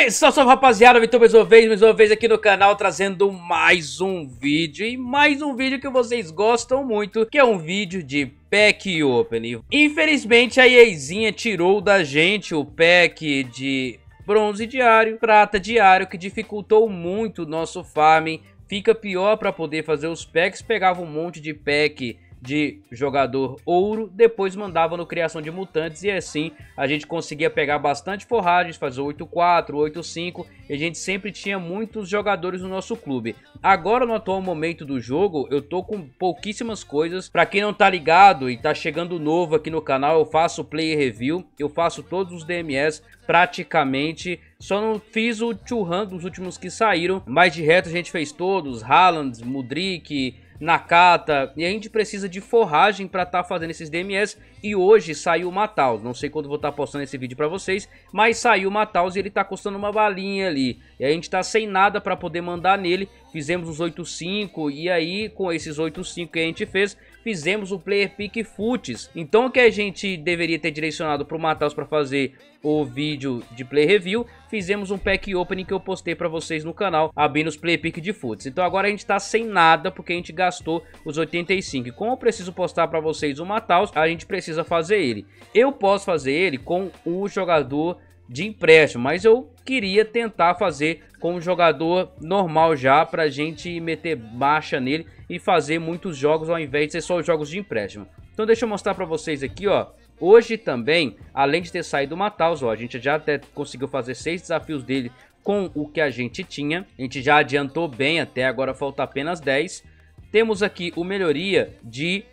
Salve, salve rapaziada, Vitor mais uma vez aqui no canal trazendo mais um vídeo. E mais um vídeo que vocês gostam muito, que é um vídeo de Pack Opening. Infelizmente a EAzinha tirou da gente o pack de bronze diário, prata diário, que dificultou muito o nosso farming. Fica pior para poder fazer os packs, pegava um monte de pack de jogador ouro, depois mandava no criação de mutantes e assim a gente conseguia pegar bastante forragens, fazer 8-4, 8-5 e a gente sempre tinha muitos jogadores no nosso clube. Agora no atual momento do jogo eu tô com pouquíssimas coisas. Pra quem não tá ligado e tá chegando novo aqui no canal, eu faço player review, eu faço todos os DMS praticamente, só não fiz o Churran dos últimos que saíram, mas de resto a gente fez todos, Haaland, Mudryk, Nakata, e a gente precisa de forragem para estar fazendo esses DMS. E hoje saiu o Mataus, não sei quando vou estar postando esse vídeo para vocês, mas saiu o Mataus e ele tá custando uma balinha ali, e a gente tá sem nada para poder mandar nele. Fizemos os 8-5 e aí com esses 8-5 que a gente fez, fizemos o Player Pick Foots. Então o que a gente deveria ter direcionado para o Mataus para fazer o vídeo de Play Review, fizemos um Pack Opening que eu postei para vocês no canal, abrindo os Player Pick de Foots. Então agora a gente tá sem nada porque a gente gastou os 85. E como eu preciso postar para vocês o Mataus, a gente precisa fazer ele. Eu posso fazer ele com o jogador de empréstimo, mas eu queria tentar fazer com um jogador normal já, pra gente meter marcha nele e fazer muitos jogos ao invés de ser só os jogos de empréstimo. Então deixa eu mostrar pra vocês aqui, ó. Hoje também, além de ter saído o Mataus, ó, a gente já até conseguiu fazer 6 desafios dele com o que a gente tinha. A gente já adiantou bem até, agora falta apenas 10. Temos aqui o melhoria de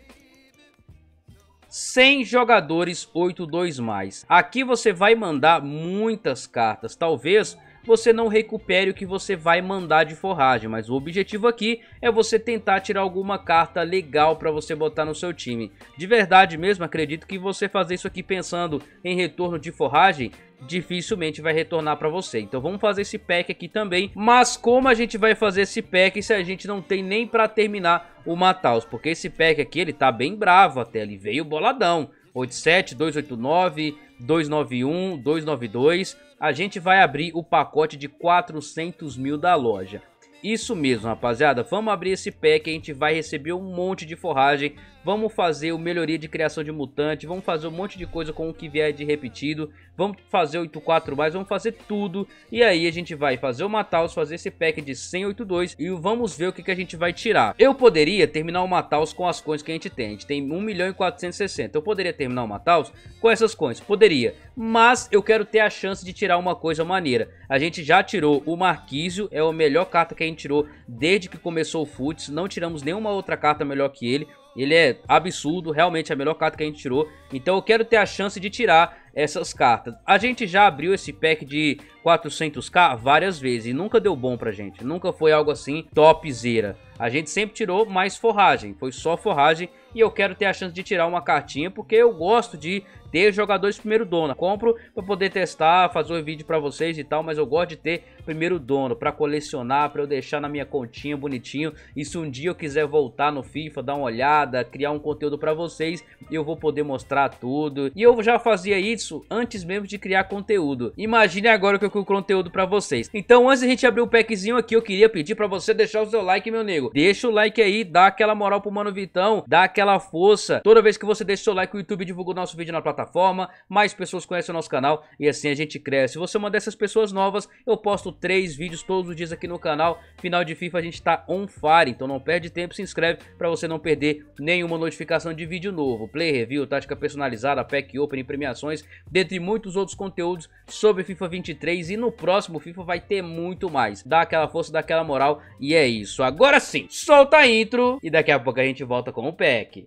100 jogadores 8-2+. Aqui você vai mandar muitas cartas. Talvez você não recupere o que você vai mandar de forragem, mas o objetivo aqui é você tentar tirar alguma carta legal para você botar no seu time. De verdade mesmo, acredito que você fazer isso aqui pensando em retorno de forragem dificilmente vai retornar para você. Então vamos fazer esse pack aqui também. Mas como a gente vai fazer esse pack se a gente não tem nem para terminar o Mataus? Porque esse pack aqui ele tá bem bravo até, ele veio boladão. 87, 289, 291, 292. A gente vai abrir o pacote de 400 mil da loja. Isso mesmo, rapaziada, vamos abrir esse pack, a gente vai receber um monte de forragem, vamos fazer o melhoria de criação de mutante, vamos fazer um monte de coisa com o que vier de repetido, vamos fazer 8-4+, vamos fazer tudo, e aí a gente vai fazer o Mataus, fazer esse pack de 108-2 e vamos ver o que a gente vai tirar. Eu poderia terminar o Mataus com as coins que a gente tem 1.460.000, eu poderia terminar o Mataus com essas coins, poderia, mas eu quero ter a chance de tirar uma coisa maneira. A gente já tirou o Marquísio, é a melhor carta que a gente tirou desde que começou o Foots, não tiramos nenhuma outra carta melhor que ele. Ele é absurdo, realmente é a melhor carta que a gente tirou. Então eu quero ter a chance de tirar essas cartas. A gente já abriu esse pack de 400k várias vezes e nunca deu bom pra gente. Nunca foi algo assim topzera. A gente sempre tirou mais forragem, foi só forragem. E eu quero ter a chance de tirar uma cartinha porque eu gosto de ter jogadores primeiro dono. Compro para poder testar, fazer um vídeo para vocês e tal, mas eu gosto de ter primeiro dono para colecionar, para eu deixar na minha continha bonitinho. E se um dia eu quiser voltar no FIFA, dar uma olhada, criar um conteúdo para vocês, eu vou poder mostrar tudo. E eu já fazia isso antes mesmo de criar conteúdo. Imagine agora que eu crio conteúdo para vocês. Então antes de a gente abrir o packzinho aqui, eu queria pedir para você deixar o seu like, meu nego. Deixa o like aí, dá aquela moral pro Mano Vitão, dá aquela força. Toda vez que você deixa o seu like, o YouTube divulga o nosso vídeo na plataforma, mais pessoas conhecem o nosso canal e assim a gente cresce. Se você é uma dessas pessoas novas, eu posto 3 vídeos todos os dias aqui no canal. Final de FIFA a gente tá on fire, então não perde tempo, se inscreve para você não perder nenhuma notificação de vídeo novo. Play review, tática personalizada, pack opening, premiações, dentre muitos outros conteúdos sobre FIFA 23 e no próximo FIFA vai ter muito mais. Dá aquela força, dá aquela moral e é isso. Agora sim, solta a intro e daqui a pouco a gente volta com o pack.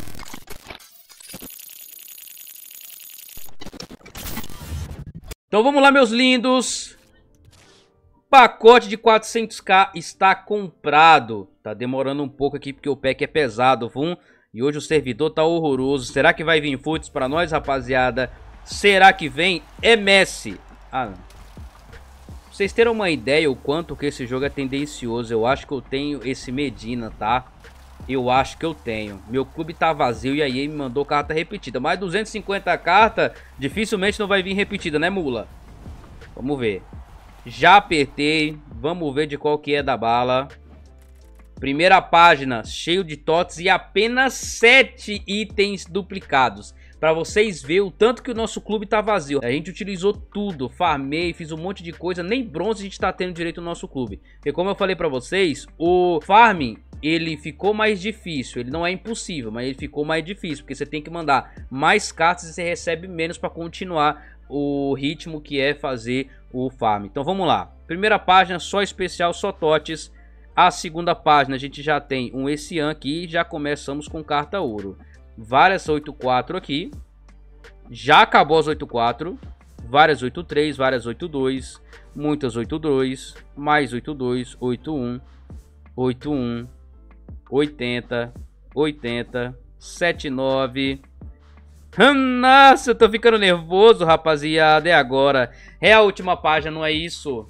Então vamos lá, meus lindos. Pacote de 400k está comprado. Tá demorando um pouco aqui porque o pack é pesado, vum. E hoje o servidor tá horroroso. Será que vai vir Foots pra nós, rapaziada? Será que vem? É Messi. Ah, não. Pra vocês terem uma ideia o quanto que esse jogo é tendencioso, eu acho que eu tenho esse Medina, tá? Eu acho que eu tenho. Meu clube tá vazio e a EA me mandou carta repetida. Mais 250 cartas, dificilmente não vai vir repetida, né, mula? Vamos ver. Já apertei. Vamos ver de qual que é da bala. Primeira página, cheio de TOTS e apenas 7 itens duplicados. Pra vocês verem o tanto que o nosso clube tá vazio. A gente utilizou tudo, farmei, fiz um monte de coisa. Nem bronze a gente tá tendo direito no nosso clube. E como eu falei pra vocês, o farming, ele ficou mais difícil. Ele não é impossível, mas ele ficou mais difícil. Porque você tem que mandar mais cartas e você recebe menos pra continuar o ritmo que é fazer o farm. Então vamos lá. Primeira página, só especial, só TOTS. A segunda página a gente já tem um Essian aqui, já começamos com carta ouro. Várias 8-4 aqui. Já acabou as 8-4. Várias 8-3, várias 8-2. Muitas 8-2. Mais 8-2, 8-1. 8-1. 80. 80. 7-9. Nossa, eu tô ficando nervoso, rapaziada. É agora. É a última página, não é isso?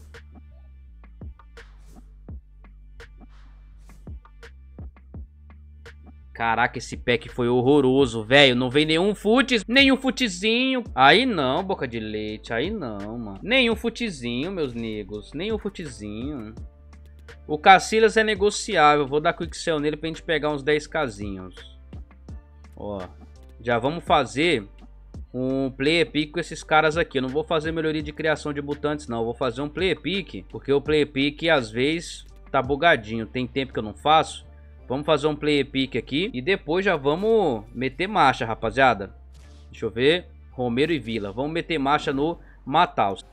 Caraca, esse pack foi horroroso, velho. Não vem nenhum futs, nenhum futezinho. Aí não, boca de leite. Aí não, mano. Nenhum futezinho, meus negros. Nenhum futezinho. O Cacilhas é negociável. Vou dar Quicksell nele pra gente pegar uns 10kzinhos. Ó. Já vamos fazer um player pick com esses caras aqui. Eu não vou fazer melhoria de criação de mutantes, não. Eu vou fazer um player pick. Porque o player pick, às vezes, tá bugadinho. Tem tempo que eu não faço. Vamos fazer um player pick aqui. E depois já vamos meter marcha, rapaziada. Deixa eu ver. Romero e Vila. Vamos meter marcha no Mataus.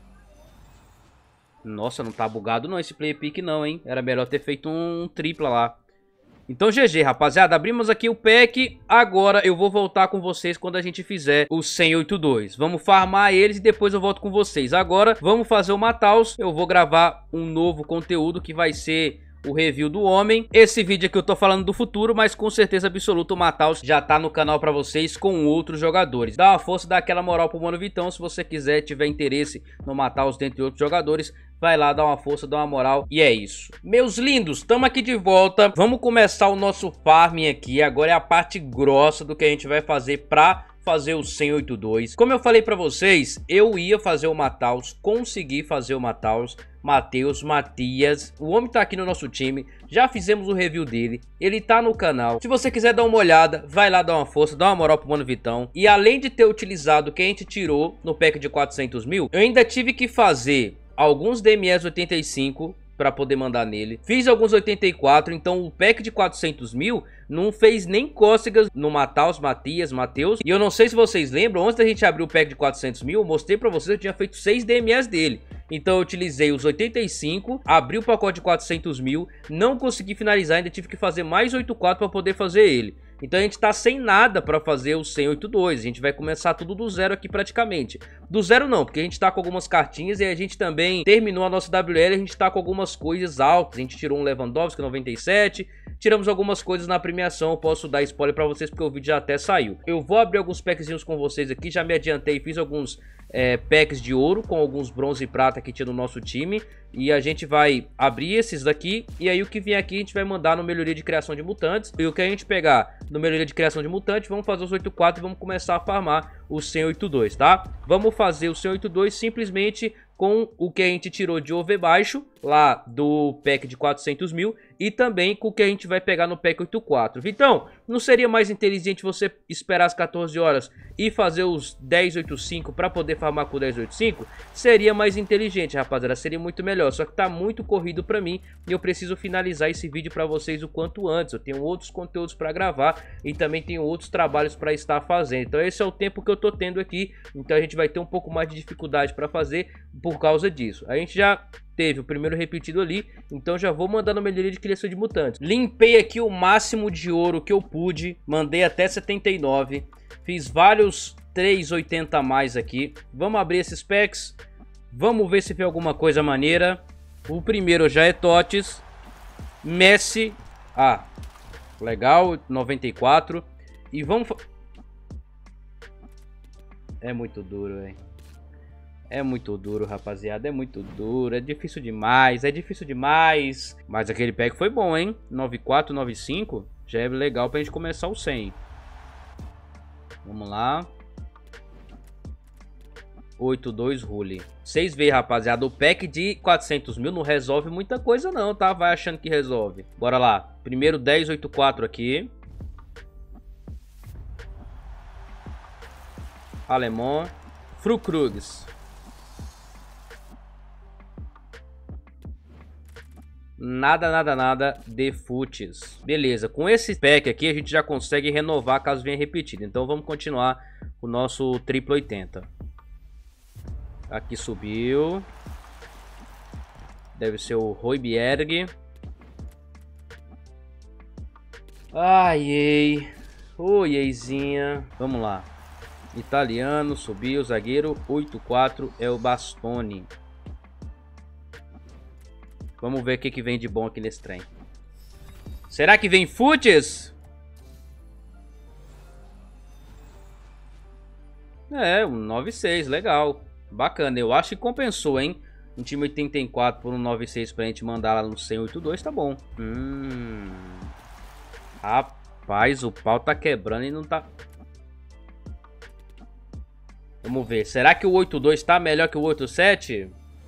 Nossa, não tá bugado não esse player pick não, hein. Era melhor ter feito um tripla lá. Então GG, rapaziada. Abrimos aqui o pack. Agora eu vou voltar com vocês quando a gente fizer o 10082. Vamos farmar eles e depois eu volto com vocês. Agora vamos fazer o Mataus. Eu vou gravar um novo conteúdo que vai ser o review do homem. Esse vídeo aqui eu tô falando do futuro, mas com certeza absoluta o Mataus já tá no canal pra vocês com outros jogadores. Dá uma força, dá aquela moral pro Mano Vitão. Se você quiser, tiver interesse no Mataus dentre outros jogadores, vai lá, dá uma força, dá uma moral. E é isso. Meus lindos, estamos aqui de volta. Vamos começar o nosso farming aqui. Agora é a parte grossa do que a gente vai fazer pra fazer o 182. Como eu falei pra vocês, eu ia fazer o Mataus, consegui fazer o Mataus. Matheus, Matias, o homem tá aqui no nosso time, já fizemos o review dele, ele tá no canal. Se você quiser dar uma olhada, vai lá dar uma força, dá uma moral pro Mano Vitão. E além de ter utilizado o que a gente tirou no pack de 400 mil, eu ainda tive que fazer alguns DMS 85 para poder mandar nele. Fiz alguns 84, então o pack de 400 mil não fez nem cócegas no Mataus, Matias, Matheus. E eu não sei se vocês lembram, antes da gente abrir o pack de 400 mil, eu mostrei para vocês que eu tinha feito 6 DMS dele. Então eu utilizei os 85, abri o pacote de 400 mil, não consegui finalizar, ainda tive que fazer mais 84 para poder fazer ele. Então a gente tá sem nada para fazer o 182, a gente vai começar tudo do zero aqui praticamente. Do zero não, porque a gente tá com algumas cartinhas e a gente também terminou a nossa WL, a gente tá com algumas coisas altas. A gente tirou um Lewandowski 97, tiramos algumas coisas na premiação, eu posso dar spoiler para vocês porque o vídeo já até saiu. Eu vou abrir alguns packzinhos com vocês aqui, já me adiantei, fiz alguns packs de ouro com alguns bronze e prata que tinha no nosso time. E a gente vai abrir esses daqui. E aí o que vier aqui a gente vai mandar no melhoria de criação de mutantes. E o que a gente pegar no melhoria de criação de mutantes, vamos fazer os 8-4 e vamos começar a farmar o 182, tá? Vamos fazer o 182 simplesmente com o que a gente tirou de over baixo lá do pack de 400 mil e também com o que a gente vai pegar no pack 84. Então, não seria mais inteligente você esperar as 14 horas e fazer os 1085 para poder farmar com o 1085? Seria mais inteligente, rapaziada, seria muito melhor. Só que tá muito corrido para mim e eu preciso finalizar esse vídeo para vocês o quanto antes. Eu tenho outros conteúdos para gravar e também tenho outros trabalhos para estar fazendo. Então esse é o tempo que eu tô tendo aqui. Então a gente vai ter um pouco mais de dificuldade para fazer por causa disso. A gente já teve o primeiro repetido ali, então já vou mandar no melhoria de criação de mutantes. Limpei aqui o máximo de ouro que eu pude, mandei até 79, fiz vários 380 a mais aqui. Vamos abrir esses packs, vamos ver se vem alguma coisa maneira. O primeiro já é TOTS, Messi, legal, 94, e vamos... É muito duro, velho. É muito duro, rapaziada, é muito duro, é difícil demais, Mas aquele pack foi bom, hein? 94, 95, já é legal pra gente começar o 100. Vamos lá. 82 Rule. Vocês veem, rapaziada, o pack de 400 mil não resolve muita coisa não, tá? Vai achando que resolve. Bora lá. Primeiro 1084 aqui. Alemão. Frukrugs. Nada de futes. Beleza, com esse pack aqui a gente já consegue renovar caso venha repetido. Então vamos continuar o nosso triplo 80. Aqui subiu. Deve ser o Højbjerg. Ai, ei. Oi, eizinha. Vamos lá. Italiano, subiu. Zagueiro 84 é o Bastoni. Vamos ver o que vem de bom aqui nesse trem. Será que vem futes? É, um 96, legal. Bacana, eu acho que compensou, hein? Um time 84 por um 96 pra gente mandar lá no 182, tá bom. Rapaz, o pau tá quebrando e não tá... Vamos ver, será que o 82 tá melhor que o 87?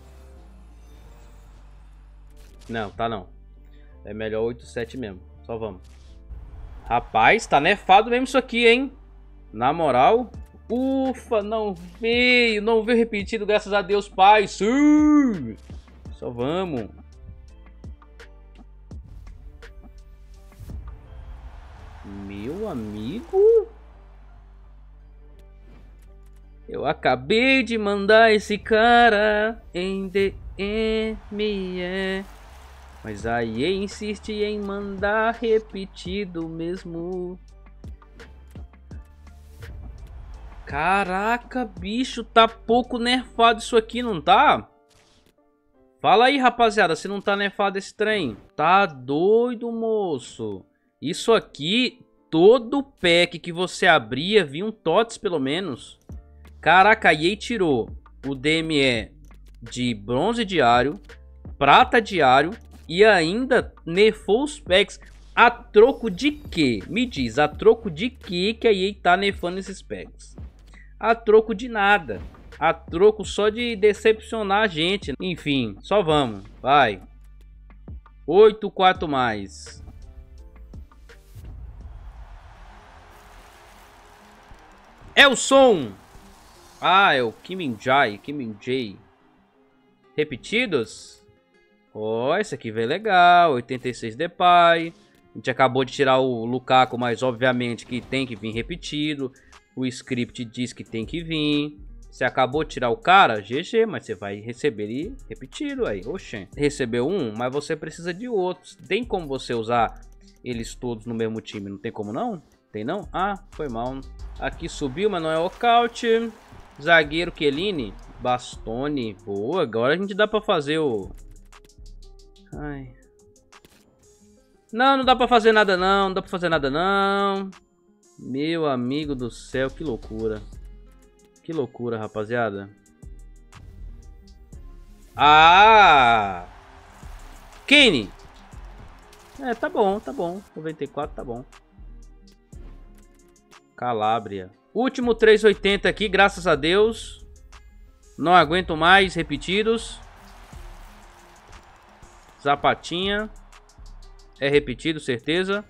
Não, tá não. É melhor 87 mesmo. Só vamos. Rapaz, tá nerfado mesmo isso aqui, hein? Na moral. Ufa, não veio. Não veio repetido, graças a Deus, pai. Sim. Só vamos. Meu amigo. Eu acabei de mandar esse cara em DME. Mas a EA insiste em mandar repetido mesmo. Caraca, bicho, tá pouco nerfado isso aqui, não tá? Fala aí, rapaziada, se não tá nerfado esse trem. Tá doido, moço. Isso aqui, todo pack que você abria, vinha um TOTS pelo menos. Caraca, a EA tirou o DME de bronze diário, prata diário e ainda nerfou os packs. A troco de quê? Me diz, a troco de quê que a EA tá nerfando esses packs? A troco de nada. A troco só de decepcionar a gente. Enfim, só vamos. Vai. 8-4 mais. É o som. Ah, é o Kim Min-jae. Repetidos? Ó, esse aqui veio legal. 86 Depay. A gente acabou de tirar o Lukaku, mas obviamente que tem que vir repetido. O script diz que tem que vir. Você acabou de tirar o cara? GG, mas você vai receber ele repetido aí. Oxê. Recebeu um, mas você precisa de outros. Tem como você usar eles todos no mesmo time? Não tem como não? Tem não? Ah, foi mal. Aqui subiu, mas não é walkout. Zagueiro Chiellini. Bastoni. Boa, agora a gente dá pra fazer o... Ai. Não, não dá pra fazer nada não. Não dá pra fazer nada não. Meu amigo do céu, que loucura. Que loucura, rapaziada. Ah! Kane! É, tá bom, tá bom. 94, tá bom. Calabria. Último 380 aqui, graças a Deus. Não aguento mais repetidos. Zapatinha. É repetido, certeza.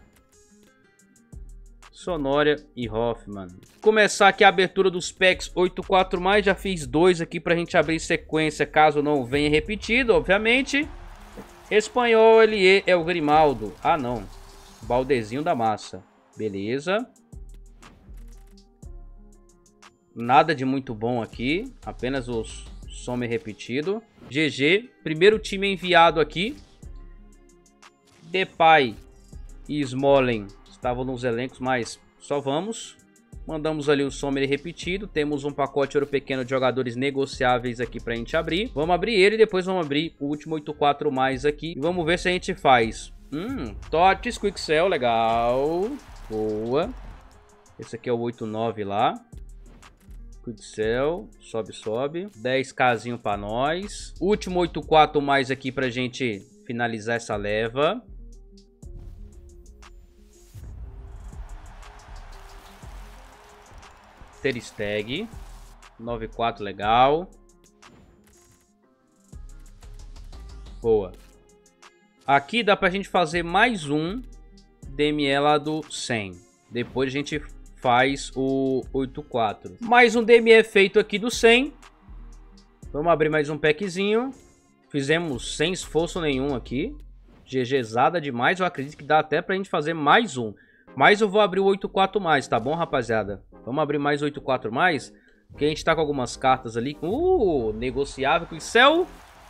Sonória e Hoffman. Começar aqui a abertura dos packs 84 mais. Já fiz dois aqui pra gente abrir sequência, caso não venha repetido, obviamente. Espanhol, ele é o Grimaldo. Ah, não. Baldezinho da massa. Beleza. Nada de muito bom aqui. Apenas os some repetido. GG. Primeiro time enviado aqui. Depay e Smalling estavam nos elencos, mas só vamos. Mandamos ali o Sommer repetido. Temos um pacote ouro pequeno de jogadores negociáveis aqui pra gente abrir. Vamos abrir ele e depois vamos abrir o último 84 mais aqui. E vamos ver se a gente faz. TOTS, Quicksell, legal. Boa. Esse aqui é o 89 lá. Quicksell, sobe. 10kzinho pra nós. Último 84 mais aqui pra gente finalizar essa leva. Ter Steg. 94, legal. Boa. Aqui dá pra gente fazer mais um DME lá do 100. Depois a gente faz o 84. Mais um DME feito aqui do 100. Vamos abrir mais um packzinho. Fizemos sem esforço nenhum aqui. GGzada demais. Eu acredito que dá até pra gente fazer mais um. Mas eu vou abrir o 84 mais, tá bom, rapaziada? Vamos abrir mais 84 mais. Porque a gente tá com algumas cartas ali. Negociável. Quicksell.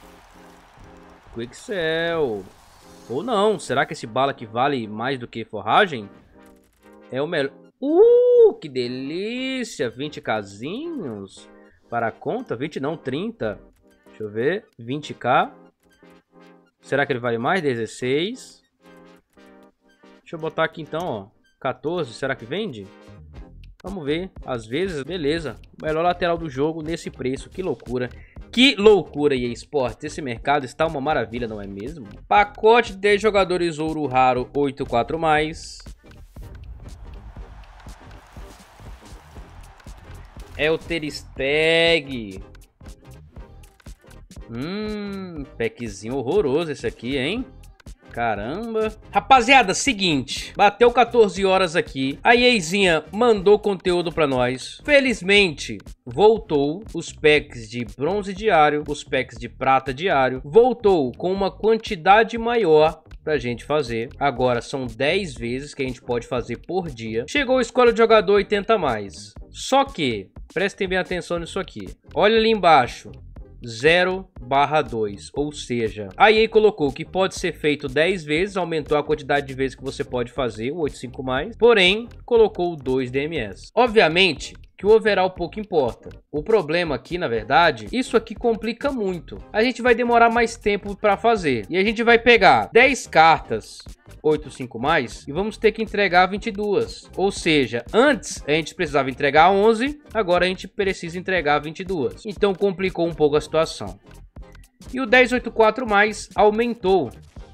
Quicksell. Ou não. Será que esse bala aqui vale mais do que forragem? É o melhor. Que delícia. 20 casinhos. Para a conta. 20 não, 30. Deixa eu ver. 20k. Será que ele vale mais? 16. Deixa eu botar aqui então, ó. 14. Será que vende? Vamos ver. Às vezes, beleza. O melhor lateral do jogo nesse preço. Que loucura. Que loucura, EA Sports. Esse mercado está uma maravilha, não é mesmo? Pacote de 10 jogadores ouro raro 84+. É o Ter Stegen. Packzinho horroroso esse aqui, hein? Caramba. Rapaziada, seguinte. Bateu 14 horas aqui. A EAzinha mandou conteúdo pra nós. Felizmente, voltou os packs de bronze diário, os packs de prata diário. Voltou com uma quantidade maior pra gente fazer. Agora são 10 vezes que a gente pode fazer por dia. Chegou a escolha de jogador 80+. Só que, prestem bem atenção nisso aqui. Olha ali embaixo. 0/2, ou seja, a EA colocou que pode ser feito 10 vezes, aumentou a quantidade de vezes que você pode fazer, o 85+, porém, colocou 2 DMS. Obviamente que o overall pouco importa. O problema aqui, na verdade, isso aqui complica muito. A gente vai demorar mais tempo para fazer, e a gente vai pegar 10 cartas 85+, e vamos ter que entregar 22. Ou seja, antes a gente precisava entregar 11, agora a gente precisa entregar 22. Então complicou um pouco a situação. E o 1084+ aumentou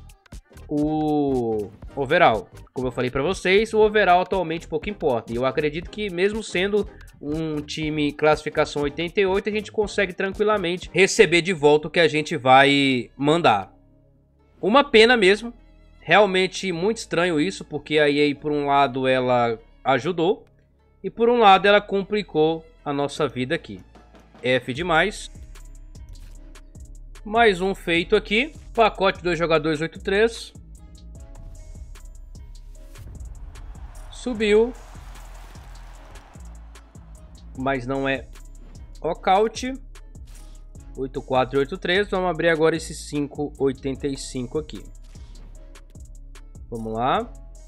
o overall. Como eu falei para vocês, o overall atualmente pouco importa. E eu acredito que mesmo sendo um time classificação 88, a gente consegue tranquilamente receber de volta o que a gente vai mandar. Uma pena mesmo. Realmente muito estranho isso, porque a EA, por um lado, ela ajudou e por um lado ela complicou a nossa vida aqui. F demais. Mais um feito aqui. Pacote 2 jogadores 83. Subiu. Mas não é walkout. 84 e 83. Vamos abrir agora esse 585 aqui. Vamos lá.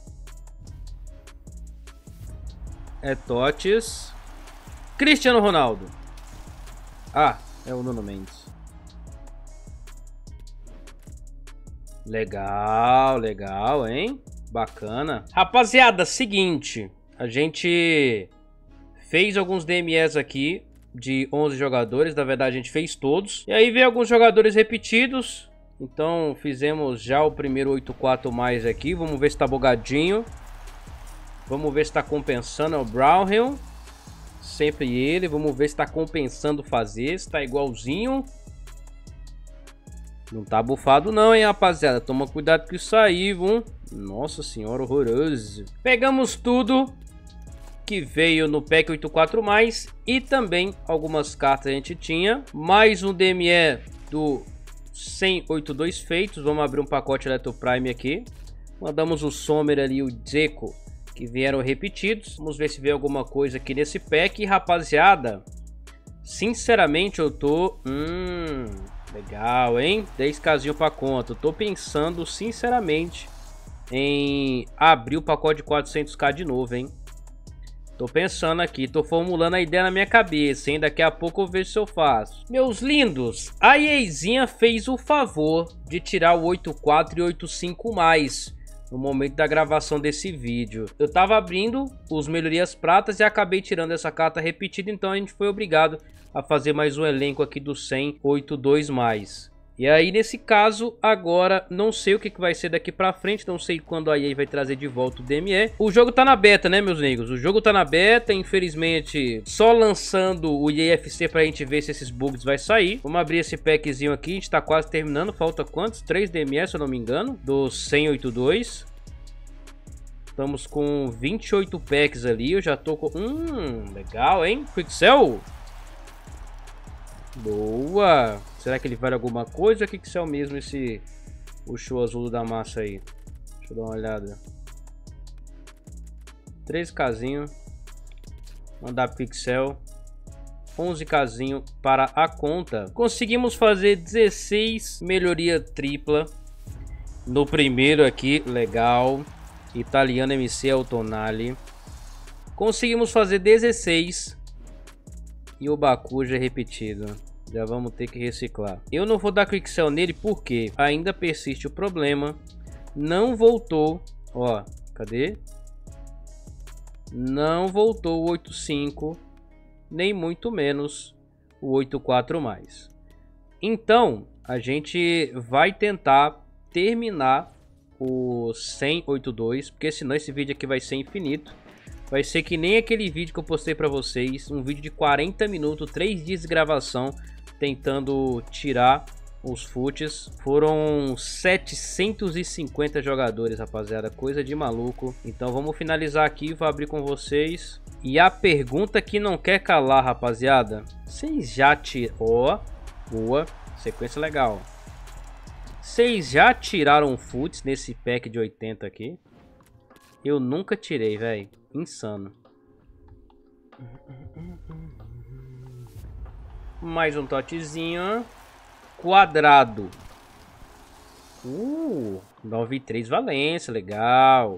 É Totes. Cristiano Ronaldo. Ah, é o Nuno Mendes. Legal, legal, hein? Bacana. Rapaziada, seguinte. A gente fez alguns DMEs aqui de 11 jogadores. Na verdade, a gente fez todos. E aí veio alguns jogadores repetidos. Então fizemos já o primeiro 84+ aqui. Vamos ver se tá bugadinho. Vamos ver se tá compensando. É o Brownhill. Sempre ele. Vamos ver se tá compensando fazer. Se tá igualzinho. Não tá bufado não, hein, rapaziada. Toma cuidado com isso aí, viu? Nossa senhora, horroroso. Pegamos tudo que veio no pack 84+. E também algumas cartas a gente tinha. Mais um DME do 182 feitos. Vamos abrir um pacote Electro Prime aqui. Mandamos o Sommer ali e o Dzeko, que vieram repetidos. Vamos ver se vem alguma coisa aqui nesse pack. E, rapaziada, sinceramente eu tô... legal, hein? 10 casinhos pra conta. Eu tô pensando, sinceramente, em abrir o pacote de 400k de novo, hein? Tô pensando aqui, tô formulando a ideia na minha cabeça, hein? Daqui a pouco eu vejo se eu faço. Meus lindos, a EAzinha fez o favor de tirar o 84 e 85+ no momento da gravação desse vídeo. Eu tava abrindo os melhorias pratas e acabei tirando essa carta repetida, então a gente foi obrigado a fazer mais um elenco aqui do 182+. E aí, nesse caso, agora, não sei o que vai ser daqui pra frente, não sei quando a EA vai trazer de volta o DME. O jogo tá na beta, né, meus amigos? O jogo tá na beta, infelizmente, só lançando o EAFC pra gente ver se esses bugs vai sair. Vamos abrir esse packzinho aqui, a gente tá quase terminando, falta quantos? 3 DME, se eu não me engano, do 10082. Estamos com 28 packs ali, eu já tô com... legal, hein? Pixel! Boa! Será que ele vale alguma coisa ou é Pixel mesmo esse... o show azul da massa aí? Deixa eu dar uma olhada. 3kzinho. Mandar Pixel. 11kzinho para a conta. Conseguimos fazer 16 melhoria tripla. No primeiro aqui, legal. Italiano MC Autonali. Conseguimos fazer 16. E o Bakuja repetido. Já vamos ter que reciclar. Eu não vou dar Quicksell nele porque ainda persiste o problema. Não voltou. Ó, cadê? Não voltou o 85. Nem muito menos o 84+. Então, a gente vai tentar terminar o 10082. Porque senão esse vídeo aqui vai ser infinito. Vai ser que nem aquele vídeo que eu postei pra vocês. Um vídeo de 40 minutos, 3 dias de gravação. Tentando tirar os foots. Foram 750 jogadores, rapaziada. Coisa de maluco. Então vamos finalizar aqui. Vou abrir com vocês. E a pergunta que não quer calar, rapaziada. Vocês já tiraram... Ó, boa. Sequência legal. Vocês já tiraram foots nesse pack de 80 aqui? Eu nunca tirei, velho. Insano. Mais um totezinho. Quadrado. 93 Valência, legal.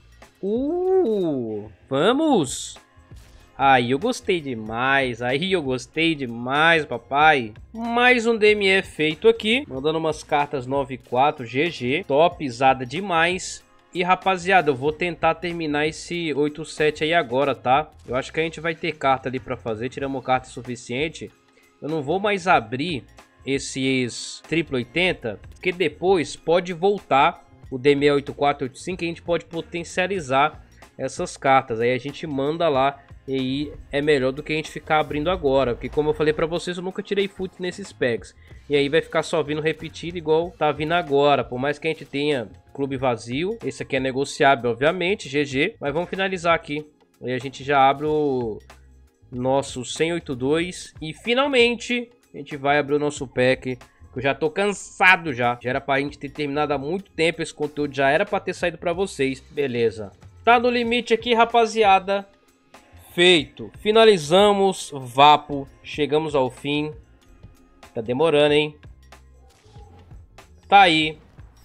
Vamos. Aí eu gostei demais. Aí eu gostei demais, papai. Mais um DME feito aqui. Mandando umas cartas 9-4, GG. Topzada demais. E rapaziada, eu vou tentar terminar esse 8-7 aí agora, tá? Eu acho que a gente vai ter carta ali pra fazer. Tiramos carta suficiente. Eu não vou mais abrir esses triplo 80, porque depois pode voltar o DME 8485 e a gente pode potencializar essas cartas. Aí a gente manda lá e aí é melhor do que a gente ficar abrindo agora. Porque como eu falei pra vocês, eu nunca tirei foot nesses packs. E aí vai ficar só vindo repetido igual tá vindo agora. Por mais que a gente tenha clube vazio. Esse aqui é negociável, obviamente, GG. Mas vamos finalizar aqui. Aí a gente já abre o nosso 182 e finalmente a gente vai abrir o nosso pack, que eu já tô cansado já. Já era pra gente ter terminado há muito tempo esse conteúdo, já era pra ter saído pra vocês. Beleza. Tá no limite aqui, rapaziada. Feito. Finalizamos Vapo. Chegamos ao fim. Tá demorando, hein? Tá aí.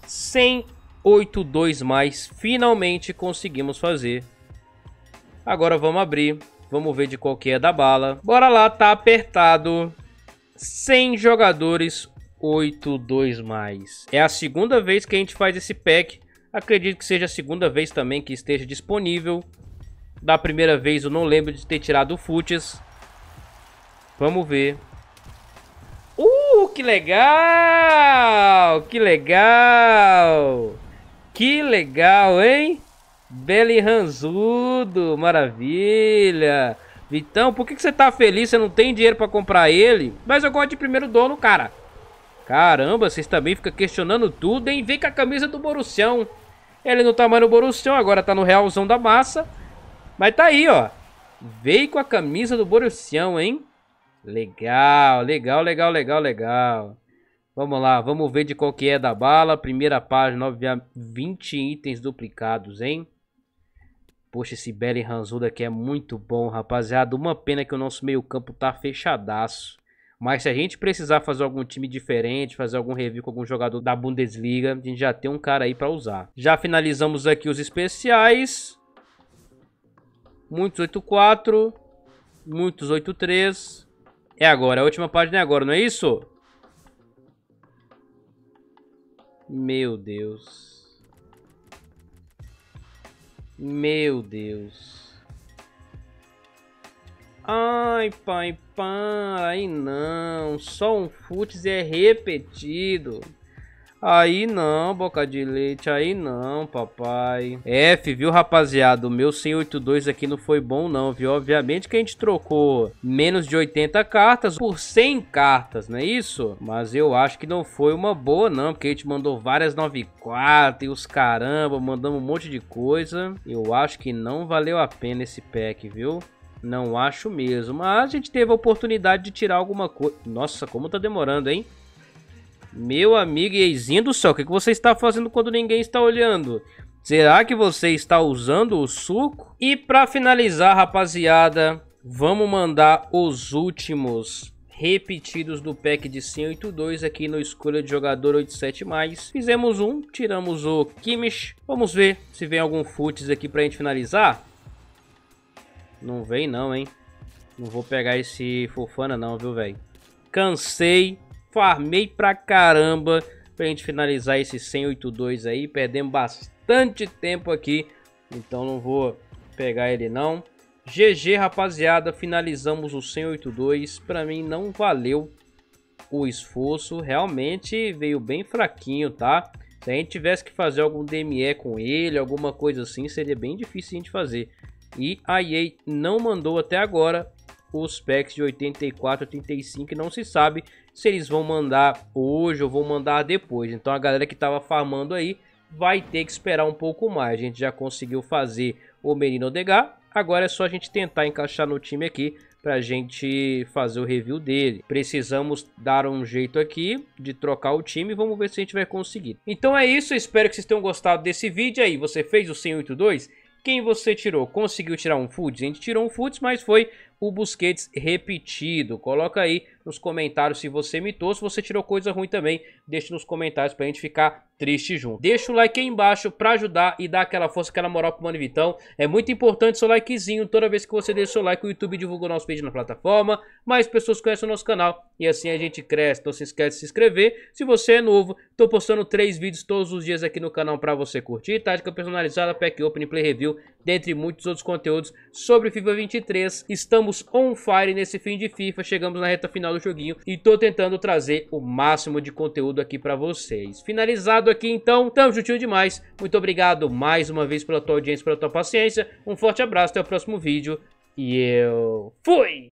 182+. Finalmente conseguimos fazer. Agora vamos abrir. Vamos ver de qual que é da bala. Bora lá, tá apertado. 100 jogadores, 82+. É a segunda vez que a gente faz esse pack. Acredito que seja a segunda vez também que esteja disponível. Da primeira vez eu não lembro de ter tirado o foots. Vamos ver. Que legal! Que legal! Que legal, hein? Belly Ranzudo, maravilha. Vitão, por que você tá feliz? Você não tem dinheiro pra comprar ele? Mas eu gosto de primeiro dono, cara. Caramba, vocês também ficam questionando tudo, hein? Vem com a camisa do Borussião. Ele não tá mais no Borussião, agora tá no Realzão da Massa. Mas tá aí, ó. Veio com a camisa do Borussião, hein? Legal, legal, legal, legal, legal. Vamos lá, vamos ver de qual que é da bala. Primeira página, 20 itens duplicados, hein? Poxa, esse Belly Ranzudo aqui é muito bom, rapaziada. Uma pena que o nosso meio campo tá fechadaço. Mas se a gente precisar fazer algum time diferente, fazer algum review com algum jogador da Bundesliga, a gente já tem um cara aí pra usar. Já finalizamos aqui os especiais. Muitos 8-4. Muitos 8-3. É agora, a última página é agora, não é isso? Meu Deus. Meu Deus. Ai, pai, aí não. Só um futs é repetido. Aí não, boca de leite, aí não, papai. F, viu, rapaziada? O meu 182 aqui não foi bom não, viu? Obviamente que a gente trocou menos de 80 cartas por 100 cartas, não é isso? Mas eu acho que não foi uma boa não, porque a gente mandou várias 94 e os caramba, mandamos um monte de coisa. Eu acho que não valeu a pena esse pack, viu? Não acho mesmo, mas a gente teve a oportunidade de tirar alguma coisa. Nossa, como tá demorando, hein? Meu amigo e eizinho do céu, o que você está fazendo quando ninguém está olhando? Será que você está usando o suco? E para finalizar, rapaziada, vamos mandar os últimos repetidos do pack de 182 aqui no Escolha de Jogador 87+. Fizemos um, tiramos o Kimmich. Vamos ver se vem algum futs aqui pra gente finalizar. Não vem não, hein? Não vou pegar esse Fofana não, viu, velho? Cansei. Farmei pra caramba pra gente finalizar esse 182 aí. Perdemos bastante tempo aqui. Então não vou pegar ele não. GG, rapaziada. Finalizamos o 182. Pra mim não valeu o esforço. Realmente veio bem fraquinho, tá? Se a gente tivesse que fazer algum DME com ele, alguma coisa assim, seria bem difícil a gente fazer. E a EA não mandou até agora os packs de 84, 85, e não se sabe se eles vão mandar hoje ou vão mandar depois. Então a galera que estava farmando aí vai ter que esperar um pouco mais. A gente já conseguiu fazer o Merino Odegaard, agora é só a gente tentar encaixar no time aqui pra gente fazer o review dele. Precisamos dar um jeito aqui de trocar o time, vamos ver se a gente vai conseguir. Então é isso, eu espero que vocês tenham gostado desse vídeo aí. Você fez o 182? Quem você tirou? Conseguiu tirar um futs? A gente tirou um futs, mas foi o Busquets repetido. Coloca aí nos comentários se você mitou, se você tirou coisa ruim também, deixa nos comentários pra gente ficar triste junto. Deixa o like aí embaixo pra ajudar e dar aquela força, aquela moral pro Mano Vitão. É muito importante seu likezinho, toda vez que você deixa o seu like, o YouTube divulga o nosso vídeo na plataforma, mais pessoas conhecem o nosso canal e assim a gente cresce. Então se esquece de se inscrever. Se você é novo, tô postando 3 vídeos todos os dias aqui no canal pra você curtir. Tática personalizada, pack open, play review, dentre muitos outros conteúdos sobre FIFA 23. Estamos on fire nesse fim de FIFA, chegamos na reta final do joguinho e tô tentando trazer o máximo de conteúdo aqui pra vocês. Finalizado aqui então, tamo juntinho demais. Muito obrigado mais uma vez pela tua audiência, pela tua paciência. Um forte abraço, até o próximo vídeo e eu fui!